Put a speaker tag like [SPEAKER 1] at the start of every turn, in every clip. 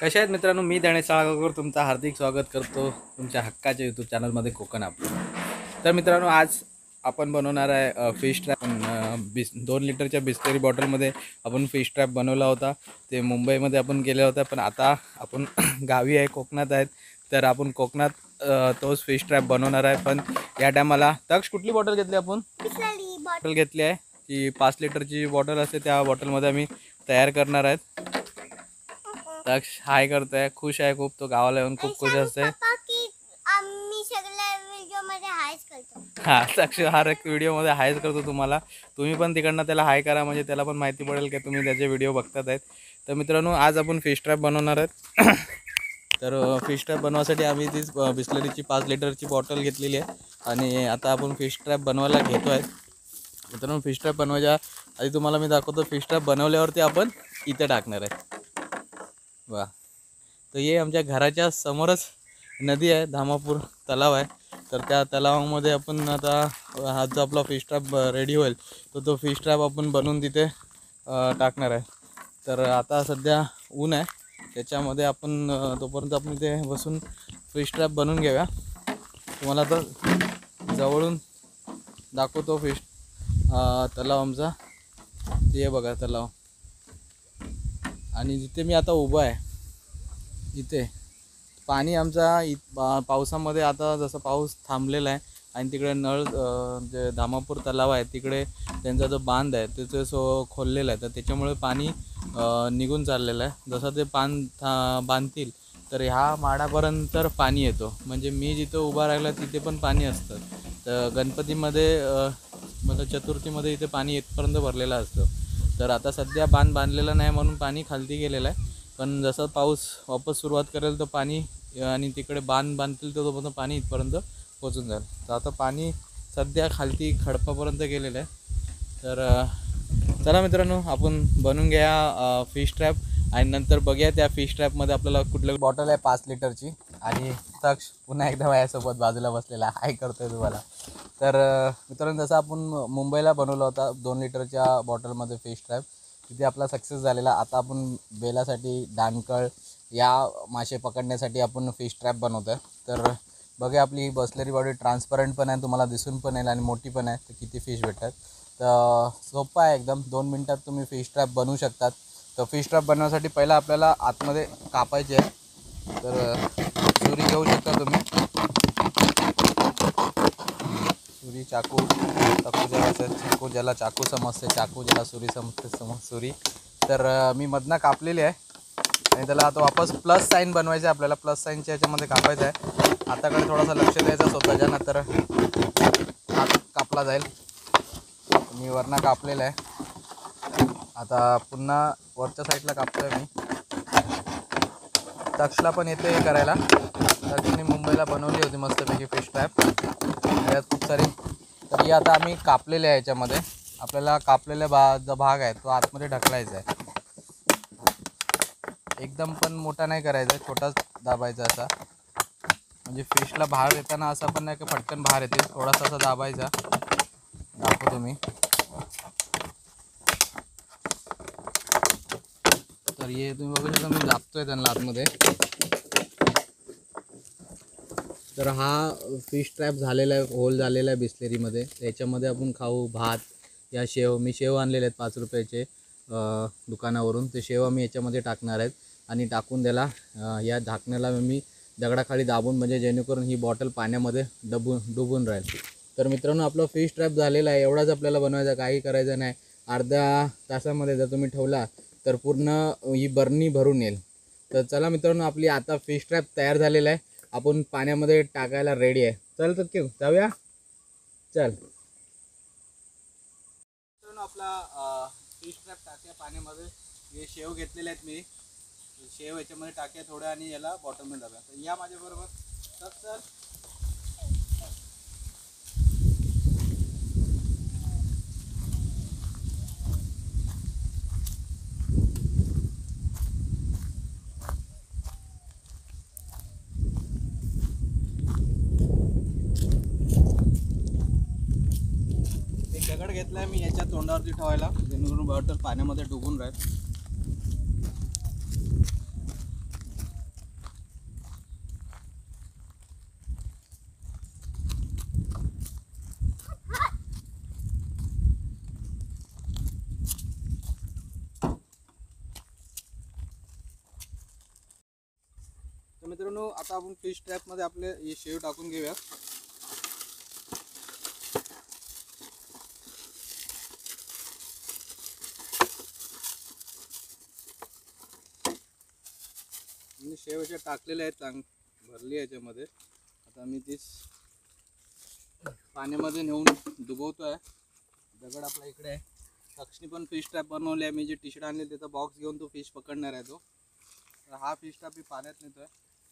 [SPEAKER 1] कशा आहेत मित्रांनो, मी गणेश साळगावकर तुमचं हार्दिक स्वागत करतो तुमच्या हक्काच्या यूट्यूब चॅनलमध्ये कोकण आपलं. तर मित्रांनो, आज आपण बनवणार आहे फिश ट्रॅप. 2 लिटरच्या बिस्लरी बॉटलमध्ये आपण फिश ट्रॅप बनवला होता. ते मुंबईमध्ये आपण केलं होतं, पण आता आपण गावी आहे, कोकणात आहेत. तर आपण कोकणात तोच फिश ट्रॅप बनवणार आहे. पण या टायमाला तक्ष कुठली बॉटल घेतली आपण? बॉटल घेतली आहे ती 5 लिटरची बॉटल असते, त्या बॉटलमध्ये आम्ही तयार करणार आहेत. तक्ष हाय करतोय, खुश आहे खूप. तो गावाला येऊन खूप खुश असते. हा, तक्ष हर एक व्हिडिओमध्ये हायच करतो तुम्हाला. तुम्ही पण तिकडनं त्याला हाय करा, म्हणजे त्याला पण माहिती पडेल की तुम्ही त्याचे व्हिडिओ बघतात आहेत. तर मित्रांनो, आज आपण फिश ट्रॅप बनवणार आहेत. तर फिश ट्रॅप बनवायसाठी आम्ही तीच बिस्लरीची 5 लिटरची बॉटल घेतलेली आहे आणि आता आपण फिश ट्रॅप बनवायला घेतो आहे. मित्रांनो, फिश ट्रॅप बनवायच्या आधी तुम्हाला मी दाखवतो. फिश ट्रॅप बनवल्यावरती आपण इथे टाकणार आहे. वा, तर हे आमच्या घराच्या समोरच नदी आहे, धामापूर तलाव आहे. तर त्या तलावामध्ये आपण आता हा जो आपला फिश ट्रॅप रेडी होईल तो फिश ट्रॅप आपण बनवून तिथे टाकणार आहे. तर आता सध्या ऊन आहे, त्याच्यामध्ये आपण तोपर्यंत आपण इथे बसून फिश ट्रॅप बनवून घेऊया. तुम्हाला आता जवळून दाखवतो फिश तलाव आमचा. ते बघा तलाव, आणि जिथे मी आता उभा आहे इथे पाणी आमचा पावसामध्ये आता जसं पाऊस थांबलेला आहे आणि तिकडे नळ जे धामापूर तलाव आहे तिकडे त्यांचा जो बांध आहे त्याचं खोललेला आहे. तर त्याच्यामुळे पाणी निघून चाललेलं आहे. जसं ते बांधतील तर ह्या माडापर्यंत पाणी येतो. म्हणजे मी जिथं उभा राहिला तिथे पण पाणी असतं. तर गणपतीमध्ये मतलब चतुर्थीमध्ये इथे पाणी इथपर्यंत भरलेलं असतं. तर आता सध्या बांध बांधलेला नाही म्हणून पाणी खालती गेलेलं आहे. पण जसं पाऊस वापस सुरुवात करेल तर पाणी आणि तिकडे बांध बांधतील तर तोपर्यंत पाणी इथपर्यंत पोचून जाईल. तर आता पाणी सध्या खालती खडपापर्यंत गेलेलं आहे. तर चला मित्रांनो, आपण बनवून घ्या फिश ट्रॅप आणि नंतर बघूया त्या फिश ट्रॅपमध्ये आपल्याला कुठलं. बॉटल आहे 5 लिटरची आणि तक्ष पुन्हा एकदा माझ्यासोबत बाजूला बसलेला हाय करतोय तुम्हाला. तर मित्रांनो, जसं आपण मुंबईला बनवला होता 2 लिटरच्या बॉटलमध्ये फिश ट्रॅप, तिथे आपला सक्सेस झालेला. आता आपण बेलासाठी, डानकळ या मासे पकडण्यासाठी आपण फिश ट्रॅप बनवतो आहे. तर बघा, आपली बसलेली बॉडी ट्रान्सपरंट पण आहे, तुम्हाला दिसून पण येईल आणि मोठी पण आहे. तर किती फिश भेटतात. तर सोपं आहे एकदम, 2 मिनटात तुम्ही फिश ट्रॅप बनवू शकतात. तर फिश ट्रॅप बनवण्यासाठी पहिला आपल्याला आतमध्ये कापायचे आहे. तर सुरी घेऊ शकता तुम्ही, सुरी, चाकू, चाकू ज्याला चाकू समजते, चाकू ज्याला सुरी समजते, सुरी. तर मी मधनं कापलेली आहे आणि त्याला आता वापस प्लस साईन बनवायचं आहे आपल्याला. प्लस साईनच्या याच्यामध्ये कापायचं आहे. हाताकडे थोडासा लक्ष द्यायचं स्वतःच्या, नंतर हात कापला जाईल. मी वरनं कापलेलं आहे. आता पुन्हा वरच्या साईडला कापतोय मी. तक्षला पण येते करायला. तक्षने मुंबईला बनवली होती मस्तपैकी फिश ट्रॅप, यात खूप सारी. तर ही आता आम्ही कापलेले आहे. याच्यामध्ये आपल्याला कापलेला जो भाग आहे तो आतमध्ये ढकलायचा आहे. एकदम पण मोठा नाही करायचा, छोटाच दाबायचा असा. म्हणजे फिशला बाहेर येताना असं पण नाही की पटकन बाहेर येते, थोडासा असा दाबायचा. दाखवतो मी. तर हे तुम्ही बघू शकता, मी दाबतोय त्यांना आतमध्ये. तर हा फिश ट्रॅप झालेला आहे, होल झालेला आहे बिस्लेरीमध्ये. याच्यामध्ये आपण खाऊ भात या शेव. मी शेव आणलेले आहेत 5 रुपयाचे दुकानावरून. ते शेव आम्ही याच्यामध्ये टाकणार आहेत आणि टाकून त्याला या झाकण्याला मी दगडाखाली दाबून, म्हणजे जेणेकरून ही बॉटल पाण्यामध्ये डुबून राहील. तर मित्रांनो, आपला फिश ट्रॅप झालेला आहे. एवढाच आपल्याला बनवायचा, काही करायचं नाही. अर्ध्या तासामध्ये जर तुम्ही ठेवला तर पूर्ण ही बरणी भरून येईल. तर चला मित्रांनो, आपली आता फिश ट्रॅप तयार झालेला आहे. आपण पाण्यामध्ये टाकायला रेडी आहे. चल तर क्यों जाऊया, चल. आपला फिश ट्रॅप टाक्या पाण्यामध्ये. हे शेव घेतलेले आहेत मी. शेव याच्यामध्ये टाक्या थोड्या आणि याला बॉटलमध्ये टाका. तर या माझ्याबरोबर. तर चल. दगड घेतलाय मी याच्या तोंडावरती ठेवायला, जेणेकरून बॉटल पाण्यामध्ये डुबून राहील. मित्रांनो आता आपण फिश ट्रॅप मध्ये आपले हे शेव टाकून घेऊया. मी शेव असे टाकलेले आहेत, भरली याच्यामध्ये. आता मी तीच पाण्यामध्ये नेऊन डुबवतोय. दगड आपल्या इकडे आहे. तक्षणी पण फिश ट्रॅप बनवले आहे. मी जे टी शर्ट आणले त्याचा बॉक्स घेऊन तो फिश पकडणार आहे. तो तर हा फिश ट्रॅप मी पाण्यात नेतोय.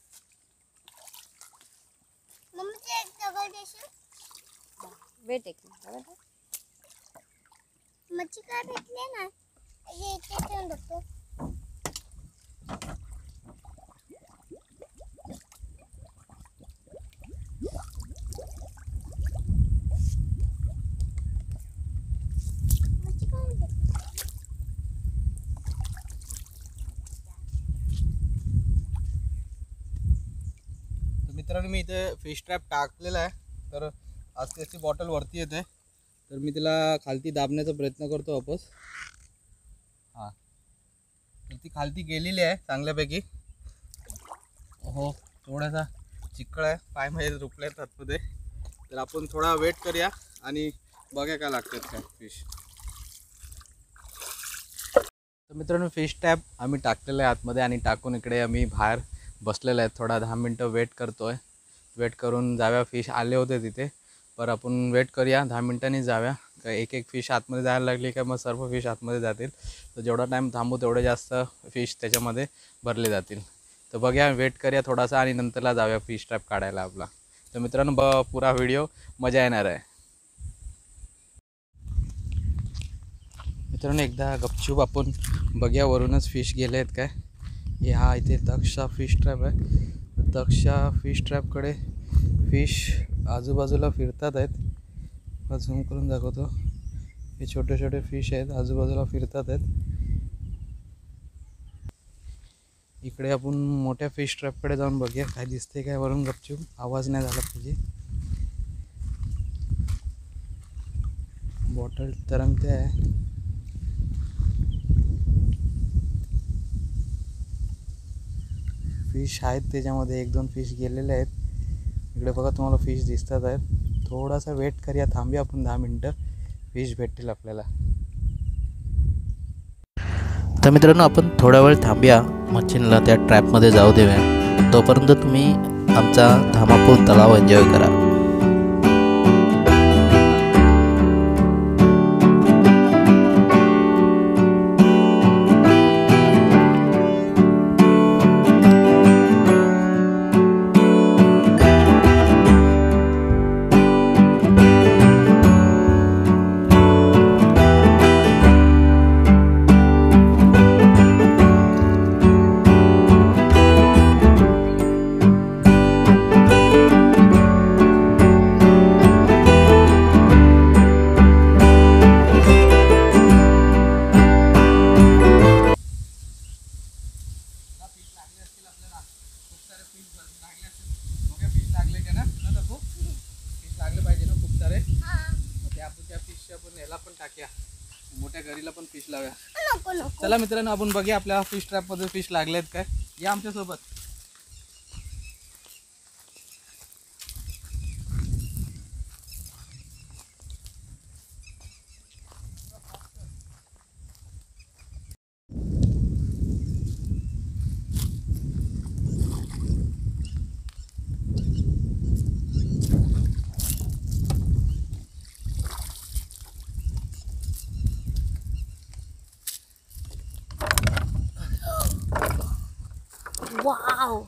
[SPEAKER 2] मच्छी काय भेटले ना ये इथे ठेवून बघतो.
[SPEAKER 1] मित्रांनो मी इथे फिश ट्रॅप टाकलेला आहे. तर आज त्याची बॉटल वरती येते. तर मी तिला खालती दाबण्याचा प्रयत्न करतो वापस. हां तर ती खालती गेलेली आहे चांगल्यापैकी. हो थोडासा चिखल आहे, पाय माझे रुपले आतमध्ये. तर आपण थोडा वेट करूया आणि बघा काय लागतात काय फिश. तर मित्रांनो फिश ट्रॅप आम्ही टाकलेलं आहे आतमध्ये आणि टाकून इकडे आम्ही बाहेर बसलेलं आहे. थोडा 10 मिनटं वेट करतोय. वेट करून जाव्या. फिश आले होते तिथे, पर आपण वेट करूया 10 मिनटांनी जाव्या. का एक एक फिश आतमध्ये जायला लागली का मग सर्व फिश आतमध्ये जातील. तर जेवढा टाईम थांबू तेवढे जास्त फिश त्याच्यामध्ये भरले जातील. तर बघूया, वेट करूया थोडासा आणि नंतरला जाऊया फिश ट्रॅप काढायला आपला. तर मित्रांनो पुरा व्हिडिओ मजा येणार आहे. मित्रांनो एकदा गपचूप आपण बघूया वरूनच फिश गेले आहेत काय. हे हा इथे तक्षा फिश ट्रॅप आहे. तक्षा फिश ट्रॅपकडे फिश आजूबाजूला फिरतात आहेत. झूम करून दाखवतो. हे छोटे छोटे फिश आहेत, आजूबाजूला फिरतात आहेत. इकडे आपण मोठ्या फिश ट्रॅपकडे जाऊन बघूया काय दिसते काय वरून. गपचूप आवाज नाही झाला पाहिजे. बॉटल तरंगते आहे. फिश आहेत त्याच्यामध्ये, 1-2 फिश गेलेले आहेत. इकडे बघा तुम्हाला फिश दिसतात आहेत. थोडासा वेट करूया, थांबूया आपण 10 मिनटं. फिश भेटतील आपल्याला.
[SPEAKER 3] तर मित्रांनो आपण थोडा वेळ थांबूया, मच्छींना त्या ट्रॅपमध्ये जाऊ देऊया. तोपर्यंत तुम्ही आमचा धामापूर तलाव एन्जॉय करा.
[SPEAKER 1] मोठ्या घरीला पण फिश लावूया. चला मित्रांनो आपण बघूया आपल्या फिश ट्रॅप मध्ये फिश लागलेत काय. या आमच्या सोबत.
[SPEAKER 2] वाव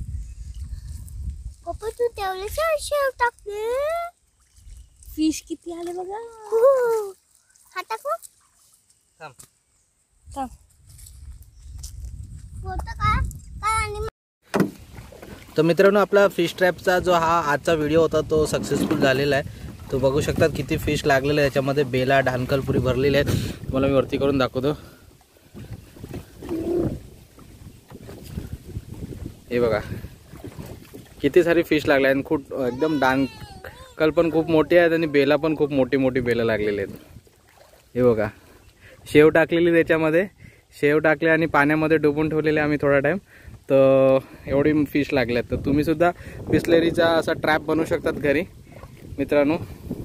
[SPEAKER 2] पप्पा तू तेवढेच शेव टाकले. फिश किती आले बघा. हा टाकू.
[SPEAKER 1] थांब
[SPEAKER 2] थांब. होतं का आणि.
[SPEAKER 3] तर मित्रांनो आपला फिश ट्रॅपचा जो हा आजचा व्हिडिओ होता तो सक्सेसफुल झालेला आहे. तो बघू शकतात किती फिश लागलेले आहे. त्याच्यामध्ये बेला ढानकल पुरी भरलेली आहेत. तुम्हाला मी वरती करून दाखवतो. हे बघा किती सारी फिश लागले आहेत. खूप एकदम ढानकल पण खूप मोठी आहेत आणि बेला पण खूप मोठी मोठी बेला लागलेली आहेत. हे बघा शेव टाकलेली त्याच्यामध्ये. शेव टाकले आणि पाण्यामध्ये डुबून ठेवलेले आम्ही थोडा टाईम.
[SPEAKER 1] तर एवढी फिश लागल्यात. तर तुम्ही सुद्धा बिस्लेरीचा असा ट्रॅप बनवू शकतात घरी मित्रांनो.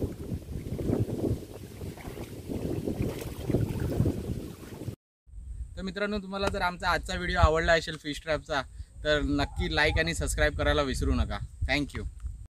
[SPEAKER 1] तर मित्रांनो, तुम्हाला जर आमचा आजचा व्हिडिओ आवडला असेल फिश ट्रॅपचा, तर नक्की लाईक आणि सबस्क्राईब करायला विसरू नका. थँक्यू.